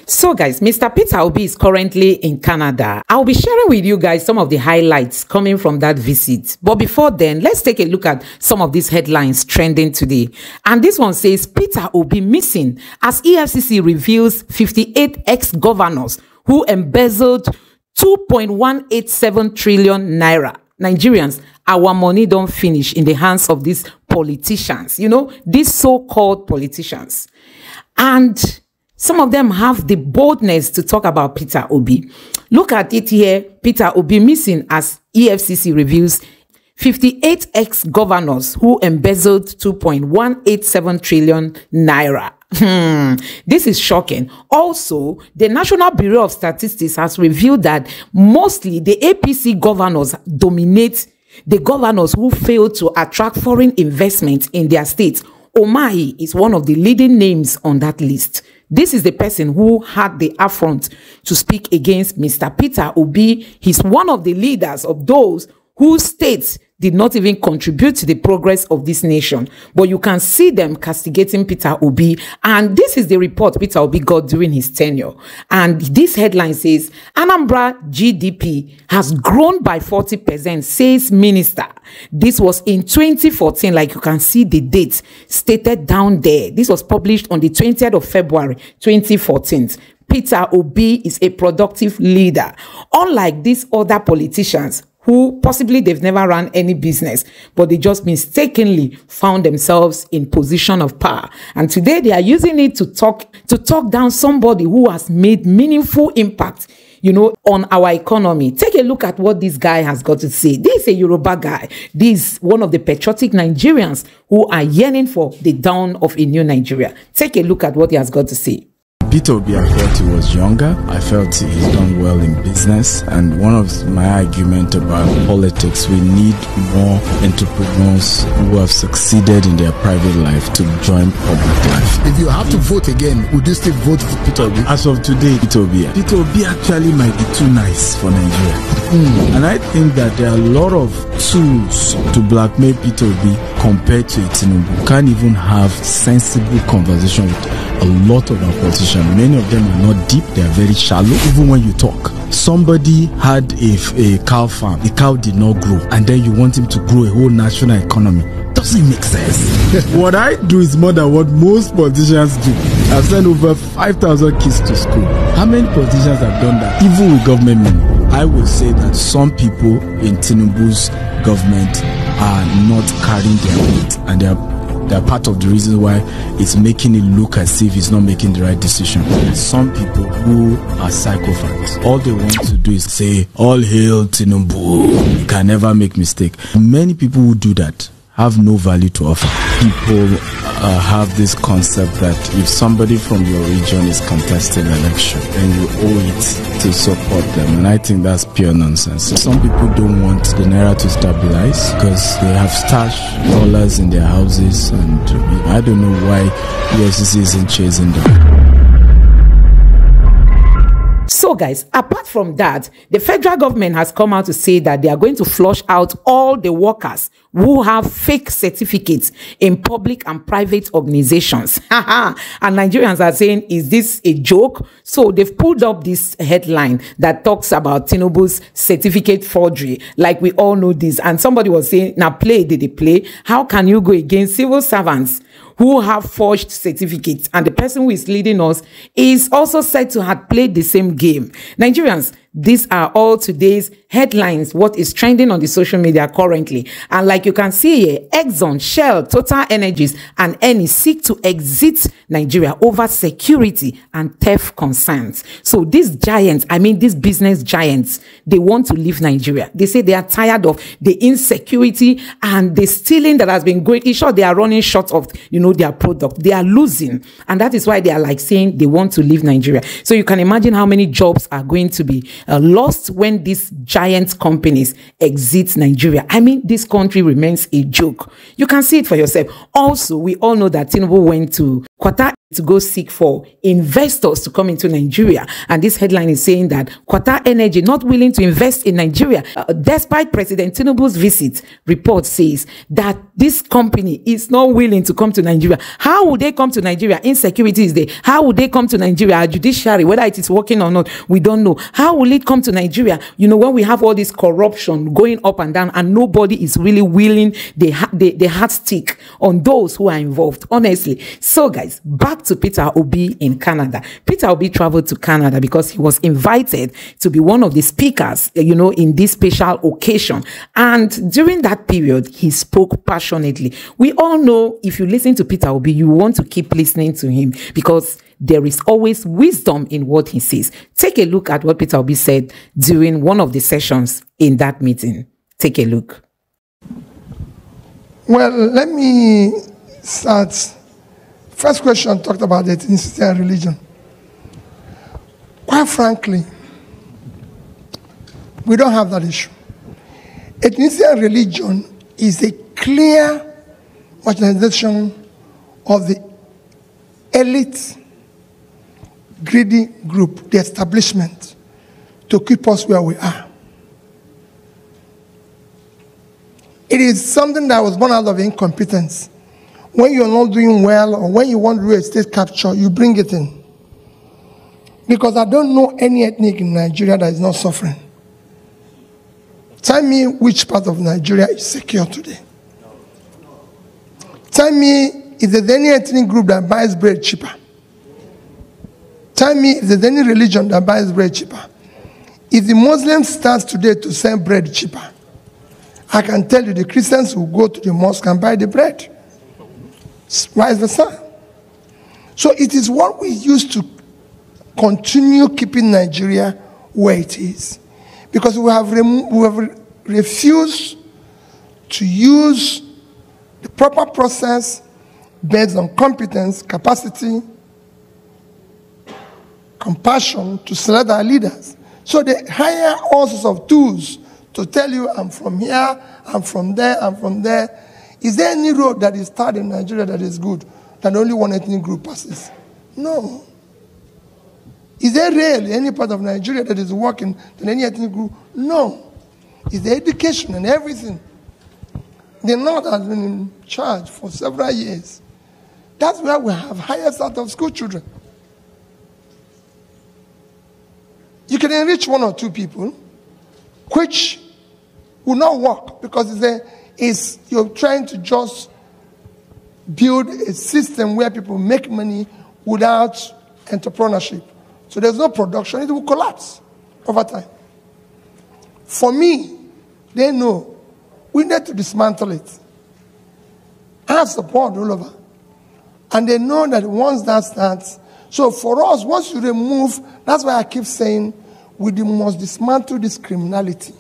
So guys, Mr. Peter Obi is currently in Canada. I'll be sharing with you guys some of the highlights coming from that visit. But before then, let's take a look at some of these headlines trending today. And this one says, Peter Obi missing as EFCC reveals 58 ex-governors who embezzled 2.187 trillion naira. Nigerians, our money don't finish in the hands of these politicians, these so-called politicians. And some of them have the boldness to talk about Peter Obi. Look at it here. Peter Obi missing as EFCC reviews 58 ex-governors who embezzled 2.187 trillion naira. This is shocking. Also, the National Bureau of Statistics has revealed that mostly the APC governors dominate the governors who failed to attract foreign investment in their states. Umahi is one of the leading names on that list. This is the person who had the affront to speak against Mr. Peter Obi. He's one of the leaders of those whose states did not even contribute to the progress of this nation. But you can see them castigating Peter Obi. And this is the report Peter Obi got during his tenure. And this headline says, Anambra GDP has grown by 40%, says minister. This was in 2014, like you can see the date stated down there. This was published on the 20th of February, 2014. Peter Obi is a productive leader. Unlike these other politicians, who possibly they've never run any business, but they just mistakenly found themselves in position of power. And today they are using it to talk down somebody who has made meaningful impact, on our economy. Take a look at what this guy has got to say. This is a Yoruba guy. This is one of the patriotic Nigerians who are yearning for the dawn of a new Nigeria. Take a look at what he has got to say. Peter Obi, I felt he was younger. I felt he's done well in business. And one of my arguments about politics, we need more entrepreneurs who have succeeded in their private life to join public life. If you have to vote again, would you still vote for Peter Obi? As of today, Peter Obi actually might be too nice for Nigeria. And I think that there are a lot of tools to blackmail Peter Obi compared to Tinubu. Can't even have sensible conversation with a lot of our politicians. Many of them are not deep, they are very shallow. Even when you talk, somebody had a cow farm, the cow did not grow, and then you want him to grow a whole national economy. Doesn't make sense. What I do is more than what most politicians do. I've sent over 5,000 kids to school. How many politicians have done that, even with government money? I would say that some people in Tinubu's government are not carrying their weight, and they're part of the reason why it's making it look as if he's not making the right decision. Some people who are psychopaths, all they want to do is say, all hail Tinubu, you can never make mistake. Many people who do that have no value to offer. People have this concept that if somebody from your region is contesting an election, then you owe it to support them. And I think that's pure nonsense. Some people don't want the naira to stabilize because they have stashed dollars in their houses, and I don't know why EFCC isn't chasing them. So guys, apart from that, the federal government has come out to say that they are going to flush out all the workers who have fake certificates in public and private organizations. And Nigerians are saying, is this a joke? So they've pulled up this headline that talks about Tinubu's certificate forgery. Like we all know this. And somebody was saying, now did they play? How can you go against civil servants who have forged certificates? And the person who is leading us is also said to have played the same game. Nigerians, these are all today's headlines, what is trending on the social media currently. And like you can see here, Exxon, Shell, Total Energies, and Eni seek to exit Nigeria over security and theft concerns. So these giants, these business giants, they want to leave Nigeria. They say they are tired of the insecurity and the stealing that has been going. In short, they are running short of, their product. They are losing. And that is why they are like saying they want to leave Nigeria. So you can imagine how many jobs are going to be lost when these giant companies exit Nigeria. This country remains a joke. You can see it for yourself. Also, we all know that Tinubu went to Qatar to go seek for investors to come into Nigeria. And this headline is saying that Qatar Energy not willing to invest in Nigeria. Despite President Tinubu's visit, report says that this company is not willing to come to Nigeria. How would they come to Nigeria? Insecurity is there. How would they come to Nigeria? Our judiciary, whether it is working or not, we don't know. How will it come to Nigeria? You know, when we have all this corruption going up and down and nobody is really willing, they heart stick on those who are involved, honestly. So guys, back to Peter Obi in Canada. Peter Obi traveled to Canada because he was invited to be one of the speakers, you know, in this special occasion. And during that period, he spoke passionately. We all know if you listen to Peter Obi, you want to keep listening to him because there is always wisdom in what he says. Take a look at what Peter Obi said during one of the sessions in that meeting. Take a look. Well, let me start. First question talked about ethnicity and religion. Quite frankly, we don't have that issue. Ethnicity and religion is a clear marginalization of the elite, greedy group, the establishment, to keep us where we are. It is something that was born out of incompetence. When you're not doing well or when you want to do a state capture, you bring it in. Because I don't know any ethnic in Nigeria that is not suffering. Tell me which part of Nigeria is secure today. Tell me if there's any ethnic group that buys bread cheaper. Tell me if there's any religion that buys bread cheaper. If the Muslims start today to sell bread cheaper, I can tell you the Christians will go to the mosque and buy the bread. Vice versa. So it is what we used to continue keeping Nigeria where it is. Because we have refused to use the proper process based on competence, capacity, compassion to select our leaders. So they hire all sorts of tools to tell you, I'm from here, I'm from there, I'm from there. Is there any road that is tarred in Nigeria that is good, that only one ethnic group passes? No. Is there really any part of Nigeria that is working than any ethnic group? No. Is there education and everything? The North has been in charge for several years. That's where we have highest out of school children. You can enrich one or two people, which will not work because you're trying to just build a system where people make money without entrepreneurship. So there's no production, it will collapse over time. For me, they know we need to dismantle it. I have support all over. And they know that once that starts, so for us, once you remove, that's why I keep saying, we must dismantle this criminality.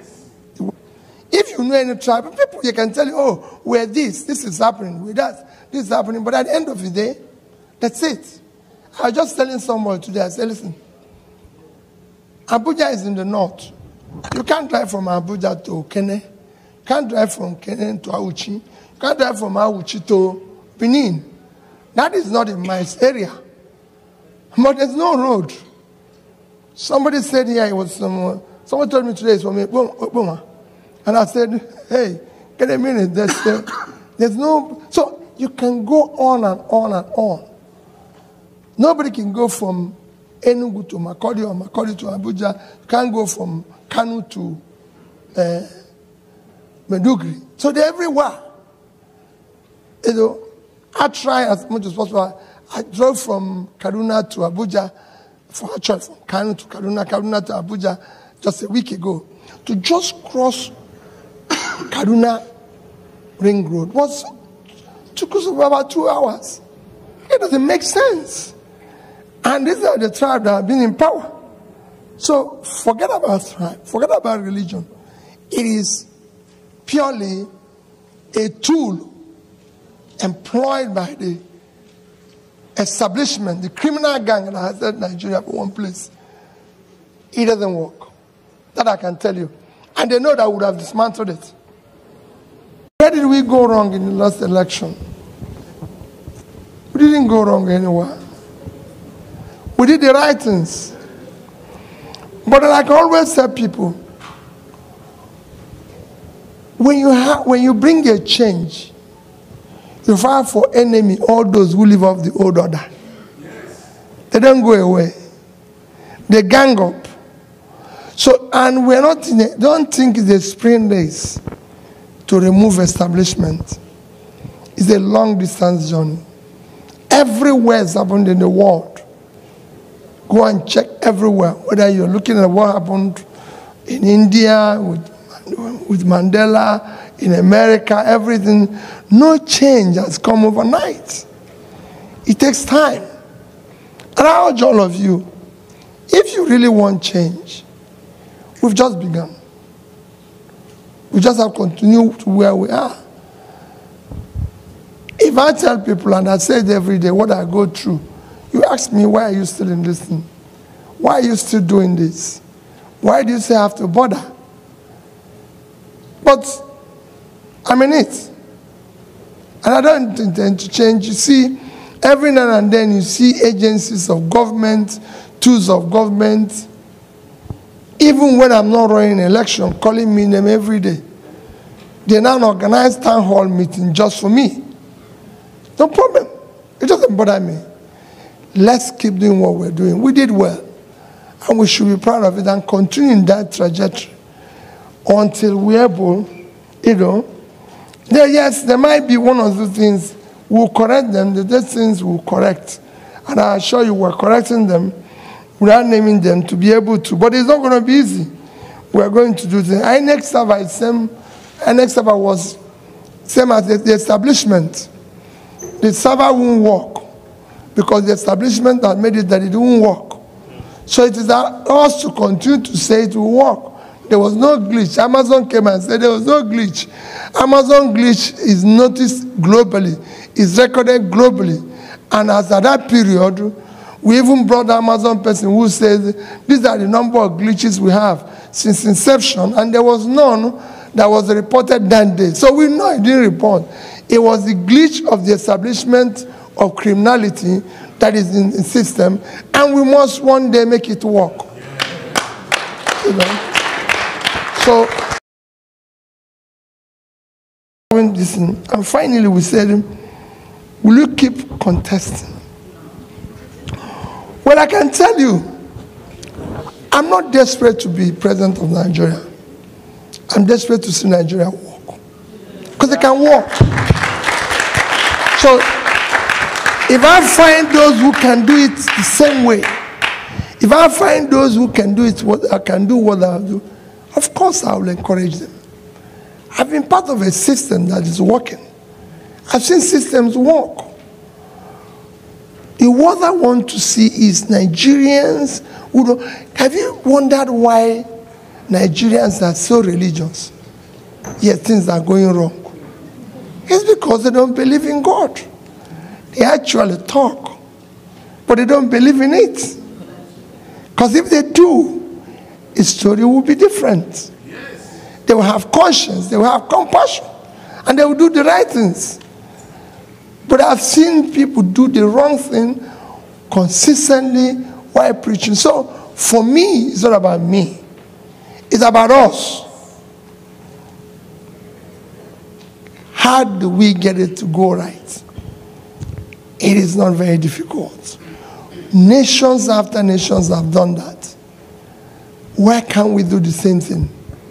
If you know any tribe, people, you can tell you, oh, we're this is happening, we're that, this is happening. But at the end of the day, that's it. I was just telling someone today, I said, listen, Abuja is in the north. You can't drive from Abuja to Okene. You can't drive from Okene to Auchi. You can't drive from Auchi to Benin. That is not in my area. But there's no road. Somebody said here, it was someone told me today it's from Obama. And I said, hey, get a minute. There's no... So you can go on and on and on. Nobody can go from Enugu to Makurdi or Makurdi to Abuja. You can't go from Kanu to Maiduguri. So they're everywhere. You know, I try as much as possible. I drove from Kaduna to Abuja, from Kanu to Kaduna to Abuja just a week ago. To just cross Kaduna Ring Road took us about 2 hours. It doesn't make sense. And these are the tribes that have been in power. So forget about tribe, forget about religion. It is purely a tool employed by the establishment, the criminal gang that has led Nigeria for one place. It doesn't work. That I can tell you. And they know that we would have dismantled it. Where did we go wrong in the last election? We We didn't go wrong anywhere. We did the right things. But like I always tell people, when you bring a change, you fight for enemy all those who live off the old order. They don't go away. They gang up. So, and we're not don't think it's a sprint race to remove establishment. It's a long distance journey. Everywhere it's happened in the world. Go and check everywhere, whether you're looking at what happened in India with Mandela, in America, everything. No change has come overnight. It takes time. And I urge all of you, if you really want change, we've just begun. We just have to continue to where we are. If I tell people, and I say it every day, what I go through, you ask me, why are you still in this thing? Why are you still doing this? Why do you say I have to bother? But I'm in it. And I don't intend to change. You see, every now and then you see agencies of government, tools of government, even when I'm not running an election, calling me name every day. They now organize town hall meeting just for me. No problem. It doesn't bother me. Let's keep doing what we're doing. We did well. And we should be proud of it and continue in that trajectory until we're able, yes, there might be one or two things. We'll correct them. Those things we'll correct. And I assure you we're correcting them without naming them to be able to. But it's not going to be easy. We're going to do things. INEC server was same as the establishment. The server won't work because the establishment had made it that it won't work. So it is us to continue to say it will work. There was no glitch. Amazon came and said there was no glitch. Amazon glitch is noticed globally. It's recorded globally. And as at that period, we even brought the Amazon person who says these are the number of glitches we have since inception, and there was none that was reported that day. So we know it didn't report. It was the glitch of the establishment of criminality that is in the system, and we must one day make it work. So, and finally we said, will you keep contesting? Well, I can tell you, I'm not desperate to be president of Nigeria. I'm desperate to see Nigeria work. Because they can work. So, if I find those who can do it the same way, if I find those who can do it, what I can do, what I do, of course I will encourage them. I've been part of a system that is working. I've seen systems work. What I want to see is Nigerians who don't. Have you wondered why Nigerians are so religious, yet things are going wrong? It's because they don't believe in God. They actually talk, but they don't believe in it. Because if they do, the story will be different. They will have conscience, they will have compassion, and they will do the right things. But I've seen people do the wrong thing consistently while preaching. So for me, it's not about me. It's about us. How do we get it to go right? It is not very difficult. Nations after nations have done that. Why can't we do the same thing?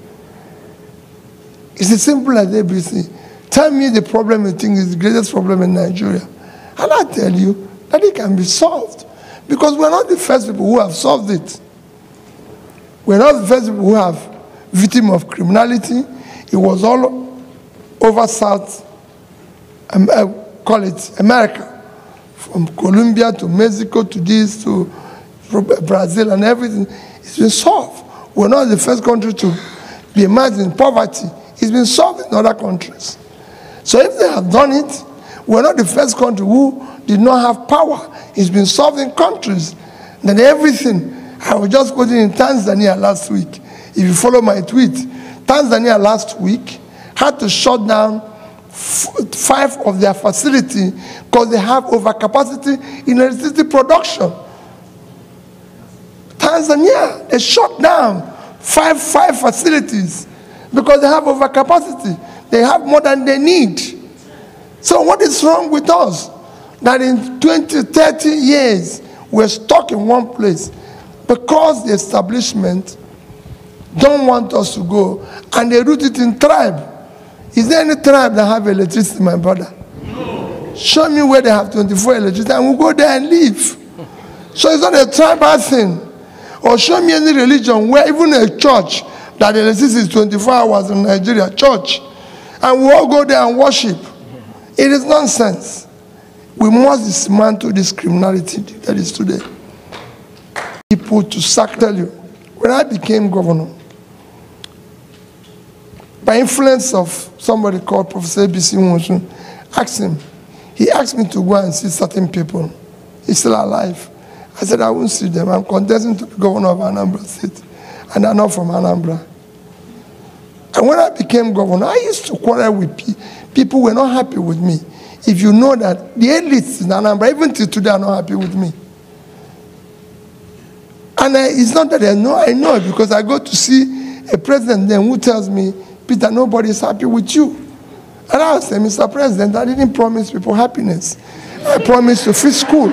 It's as simple as ABC. Tell me the problem you think is the greatest problem in Nigeria. And I tell you that it can be solved. Because we're not the first people who have solved it. We're not the first people who have victim of criminality. It was all over South, call it America. From Colombia to Mexico to this to Brazil and everything. It's been solved. We're not the first country to be immersed in poverty. It's been solved in other countries. So if they have done it, we're not the first country who did not have power. It's been solved in countries. Then everything. I was just quoting in Tanzania last week. If you follow my tweet, Tanzania last week had to shut down 5 of their facility because they have overcapacity in electricity production. Tanzania, they shut down five facilities because they have overcapacity. They have more than they need. So what is wrong with us? That in 20, 30 years, we're stuck in one place because the establishment don't want us to go, and they root it in tribe. Is there any tribe that have electricity, my brother? No. Show me where they have 24 electricity, and we'll go there and live. So it's not a tribal thing. Or show me any religion where even a church that the electricity is 24 hours in Nigeria, church, and we all go there and worship. It is nonsense. We must dismantle this criminality that is today. People to sack, tell you, when I became governor, by influence of somebody called Professor A.B.C. Nwosu, asked him, he asked me to go and see certain people. He's still alive. I said, I won't see them. I'm contesting to be governor of Anambra State, and I'm not from Anambra. And when I became governor, I used to quarrel with people who were not happy with me. If you know that the elites in Anambra, even till today, are not happy with me. And it's not that I know it because I go to see a president then who tells me, Peter, nobody is happy with you. And I say, Mr. President, I didn't promise people happiness. I promised to fix school.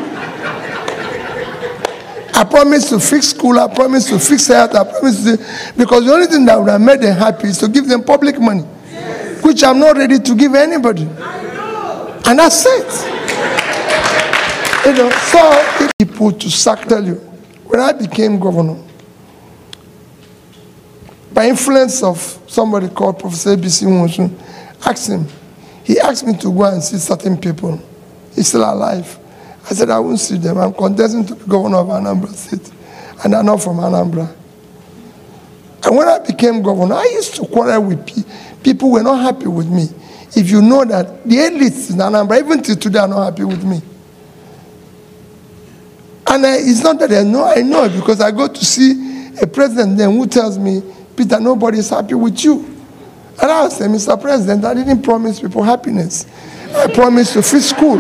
I promised to fix school. I promised to fix health. I promised to, because the only thing that would have made them happy is to give them public money, yes, which I'm not ready to give anybody. And that's it. You know, so people to sack, tell you, when I became governor, by influence of somebody called Professor A.B.C. Nwosu, asked him, he asked me to go and see certain people. He's still alive. I said, I won't see them. I'm contesting to be governor of Anambra State, and I'm not from Anambra. And when I became governor, I used to quarrel with people who were not happy with me. If you know that the elites in Anambra, even till today, are not happy with me. And it's not that I know it because I go to see a president then who tells me, Peter, nobody is happy with you. And I say, Mr. President, I didn't promise people happiness. I promised to fix school.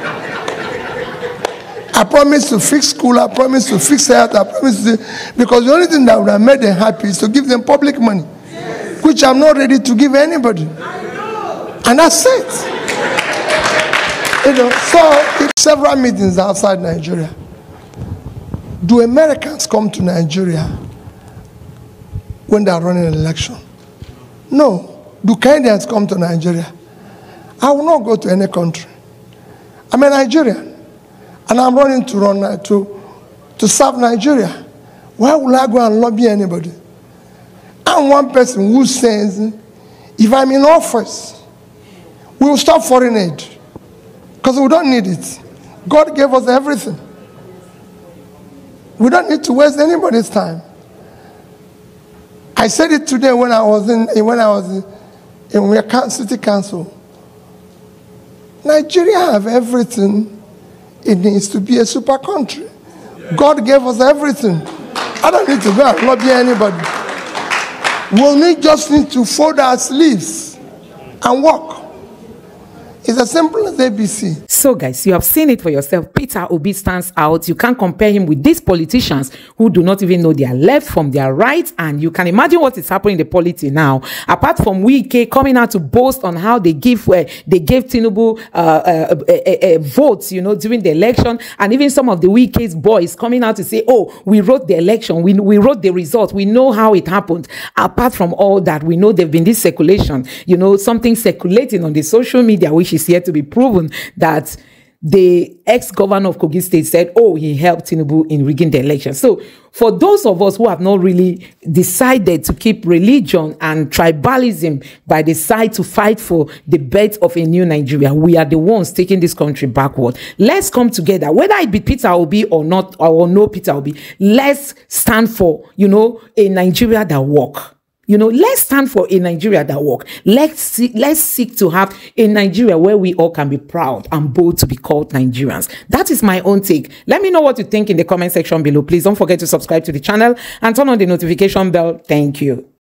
I promised to fix school. I promised to fix health. I promised to, because the only thing that would have made them happy is to give them public money, yes, which I'm not ready to give anybody. And that's it. You know, so several meetings outside Nigeria. Do Americans come to Nigeria when they are running an election? No. Do Kenyans come to Nigeria? I will not go to any country. I'm a Nigerian, and I'm running to serve Nigeria. Why will I go and lobby anybody? I'm one person who says, if I'm in office, we will stop foreign aid because we don't need it. God gave us everything. We don't need to waste anybody's time. I said it today when I was in City Council. Nigeria have everything it needs to be a super country. God gave us everything. I don't need to go and lobby anybody. Just need to fold our sleeves and work. It's as simple as ABC. So guys, you have seen it for yourself. Peter Obi stands out. You can't compare him with these politicians who do not even know their left from their right. And you can imagine what is happening in the polity now. Apart from Wike coming out to boast on how they gave Tinubu votes, you know, during the election. And even some of the Wike's boys coming out to say, oh, we wrote the election. We wrote the result. We know how it happened. Apart from all that, we know there've been this circulation, you know, something circulating on the social media, which is yet to be proven, that the ex-governor of Kogi State said, oh, he helped Tinubu in rigging the election. So for those of us who have not really decided to keep religion and tribalism by the side to fight for the birth of a new Nigeria, we are the ones taking this country backward. Let's come together, whether it be Peter Obi or not, or no Peter Obi. Let's stand for, you know, a Nigeria that works. You know, let's stand for a Nigeria that works. Let's seek to have a Nigeria where we all can be proud and bold to be called Nigerians. That is my own take. Let me know what you think in the comment section below. Please don't forget to subscribe to the channel and turn on the notification bell. Thank you.